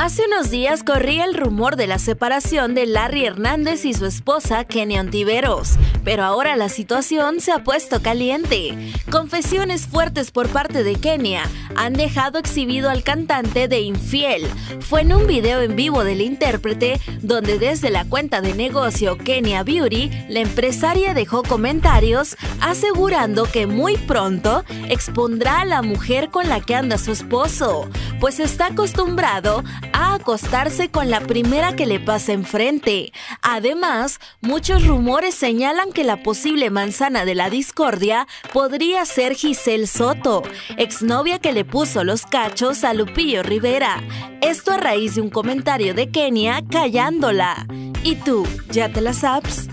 Hace unos días corría el rumor de la separación de Larry Hernández y su esposa Kenia Ontiveros, pero ahora la situación se ha puesto caliente. Confesiones fuertes por parte de Kenia han dejado exhibido al cantante de infiel. Fue en un video en vivo del intérprete donde desde la cuenta de negocio Kenia Beauty, la empresaria dejó comentarios asegurando que muy pronto expondrá a la mujer con la que anda su esposo, pues está acostumbrado a acostarse con la primera que le pasa enfrente. Además, muchos rumores señalan que la posible manzana de la discordia podría ser Giselle Soto, exnovia que le puso los cachos a Lupillo Rivera. Esto a raíz de un comentario de Kenia callándola. ¿Y tú, ya te la sabes?